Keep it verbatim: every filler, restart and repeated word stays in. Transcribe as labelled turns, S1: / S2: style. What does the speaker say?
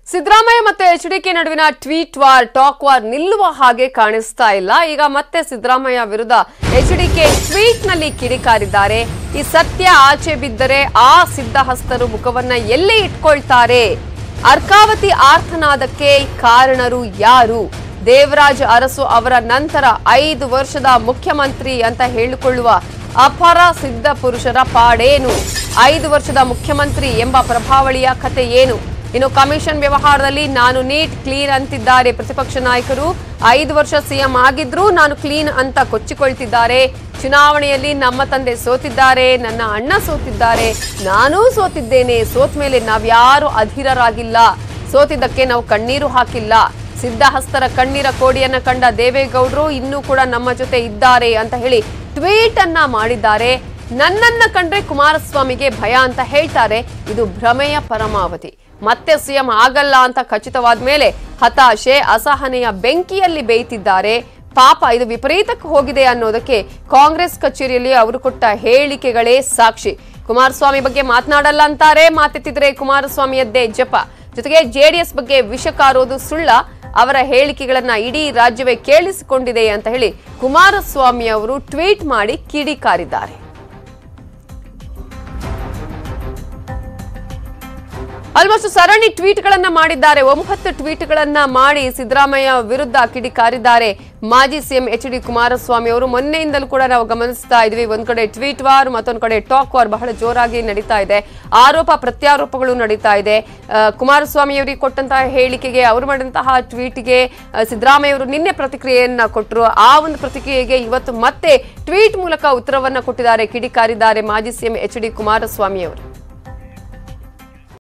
S1: ಸಿದ್ದರಾಮಯ್ಯ ಮತ್ತು ಎಚ್ಡಿಕೆ ನಡುವಿನ tweet war talk war ನಿಲ್ಲುವ ಹಾಗೆ ಕಾಣಿಸ್ತಾ ಇಲ್ಲ. ಈಗ ಮತ್ತೆ ಸಿದ್ದರಾಮಯ್ಯ ವಿರುದ್ಧ ಎಚ್ಡಿಕೆ ಟ್ವೀಟ್ ನಲ್ಲಿ ಕಿಡಿಕಾರಿದ್ದಾರೆ. ಈ ಸತ್ಯ ಆಚೆ ಬಿದ್ದರೆ ಆ ಸಿದ್ಧಹಸ್ತರು ಮುಖವನ್ನ ಎಲ್ಲಿ ಇಟ್ಕೊಳ್ತಾರೆ? ಅರ್ಕಾವತಿ ಆರ್ಥನಾದಕ್ಕೆ ಕಾರಣರು ಯಾರು? ದೇವರಾಜ ಅರಸು ಅವರ ನಂತರ ಐದು ವರ್ಷದ ಮುಖ್ಯಮಂತ್ರಿ ಅಂತ ಹೇಳಿಕೊಳ್ಳುವ ಅಪರ ಸಿದ್ಧ ಪುರುಷರ ಪಾಡೇನು? ಐದು ವರ್ಷದ ಮುಖ್ಯಮಂತ್ರಿ ಎಂಬ ಪ್ರಭಾವಳಿಯ ಕತೆ ಏನು? ಇನ್ನು ಕಮಿಷನ್ ವ್ಯವಹಾರದಲ್ಲಿ ನಾನು ನೀಟ್ ಕ್ಲೀನ್ ಅಂತಿದ್ದಾರೆ ಪ್ರತಿಪಕ್ಷ ನಾಯಕರು. ಐದು ವರ್ಷ ಸಿಎಂ ಆಗಿದ್ರು ನಾನು ಕ್ಲೀನ್ ಅಂತ ಕೊಚ್ಚಿಕೊಳ್ತಿದ್ದಾರೆ. ಚುನಾವಣೆಯಲ್ಲಿ ನಮ್ಮ ತಂದೆ ಸೋತಿದ್ದಾರೆ, ನನ್ನ ಅಣ್ಣ ಸೋತಿದ್ದಾರೆ, ನಾನೂ ಸೋತಿದ್ದೇನೆ. ಸೋತ ಮೇಲೆ ನಾವ್ಯಾರು ಅಧೀರರಾಗಿಲ್ಲ, ಸೋತಿದ್ದಕ್ಕೆ ನಾವು ಕಣ್ಣೀರು ಹಾಕಿಲ್ಲ. ಸಿದ್ಧಹಸ್ತರ ಕಣ್ಣೀರ ಕೋಡಿಯನ್ನ ಕಂಡ ದೇವೇಗೌಡರು ಇನ್ನೂ ಕೂಡ ನಮ್ಮ ಜೊತೆ ಇದ್ದಾರೆ ಅಂತ ಹೇಳಿ ಟ್ವೀಟ್ ಅನ್ನ ಮಾಡಿದ್ದಾರೆ. ನನ್ನನ್ನ ಕಂಡ್ರೆ ಕುಮಾರಸ್ವಾಮಿಗೆ ಭಯ ಅಂತ ಹೇಳ್ತಾರೆ. ಇದು ಭ್ರಮೆಯ ಪರಮಾವಧಿ. ಮತ್ತೆ ಸಿಎಂ ಆಗಲ್ಲ ಅಂತ ಖಚಿತವಾದ ಮೇಲೆ ಹತಾಶೆ, ಅಸಹನೆಯ ಬೆಂಕಿಯಲ್ಲಿ ಬೇಯ್ತಿದ್ದಾರೆ. ಪಾಪ ಇದು ವಿಪರೀತಕ್ಕೆ ಹೋಗಿದೆ ಅನ್ನೋದಕ್ಕೆ ಕಾಂಗ್ರೆಸ್ ಕಚೇರಿಯಲ್ಲಿ ಅವರು ಕೊಟ್ಟ ಹೇಳಿಕೆಗಳೇ ಸಾಕ್ಷಿ. ಕುಮಾರಸ್ವಾಮಿ ಬಗ್ಗೆ ಮಾತನಾಡಲ್ಲ ಅಂತಾರೆ, ಮಾತೆತ್ತಿದ್ರೆ ಕುಮಾರಸ್ವಾಮಿಯದ್ದೇ ಜಪ. ಜೊತೆಗೆ ಜೆಡಿಎಸ್ ಬಗ್ಗೆ ವಿಷ ಕಾರೋದು ಸುಳ್ಳ, ಅವರ ಹೇಳಿಕೆಗಳನ್ನ ಇಡೀ ರಾಜ್ಯವೇ ಕೇಳಿಸಿಕೊಂಡಿದೆ ಅಂತ ಹೇಳಿ ಕುಮಾರಸ್ವಾಮಿ ಅವರು ಟ್ವೀಟ್ ಮಾಡಿ ಕಿಡಿಕಾರಿದ್ದಾರೆ. ಆಲ್ಮೋಸ್ಟ್ ಸರಣಿ ಟ್ವೀಟ್ ಗಳನ್ನ ಮಾಡಿದ್ದಾರೆ. ಒಂಬತ್ತು ಟ್ವೀಟ್ ಗಳನ್ನ ಮಾಡಿ ಸಿದ್ದರಾಮಯ್ಯ ವಿರುದ್ಧ ಕಿಡಿಕಾರಿದ್ದಾರೆ ಮಾಜಿ ಸಿಎಂ ಎಚ್ ಡಿ ಕುಮಾರಸ್ವಾಮಿ ಅವರು. ಮೊನ್ನೆಯಿಂದಲೂ ಕೂಡ ನಾವು ಗಮನಿಸ್ತಾ ಇದ್ವಿ, ಒಂದ್ ಕಡೆ ಟ್ವೀಟ್ ವಾರ್, ಮತ್ತೊಂದು ಕಡೆ ಟಾಕ್ ವಾರ್ ಬಹಳ ಜೋರಾಗಿ ನಡೀತಾ ಇದೆ. ಆರೋಪ ಪ್ರತ್ಯಾರೋಪಗಳು ನಡೀತಾ ಇದೆ. ಕುಮಾರಸ್ವಾಮಿ ಅವರಿಗೆ ಕೊಟ್ಟಂತಹ ಹೇಳಿಕೆಗೆ, ಅವರು ಮಾಡಿದಂತಹ ಟ್ವೀಟ್ಗೆ ಸಿದ್ದರಾಮಯ್ಯ ಅವರು ನಿನ್ನೆ ಪ್ರತಿಕ್ರಿಯೆಯನ್ನ ಕೊಟ್ಟರು. ಆ ಒಂದು ಪ್ರತಿಕ್ರಿಯೆಗೆ ಇವತ್ತು ಮತ್ತೆ ಟ್ವೀಟ್ ಮೂಲಕ ಉತ್ತರವನ್ನ ಕೊಟ್ಟಿದ್ದಾರೆ, ಕಿಡಿಕಾರಿದ್ದಾರೆ ಮಾಜಿ ಸಿಎಂ ಎಚ್ ಡಿ ಕುಮಾರಸ್ವಾಮಿ ಅವರು.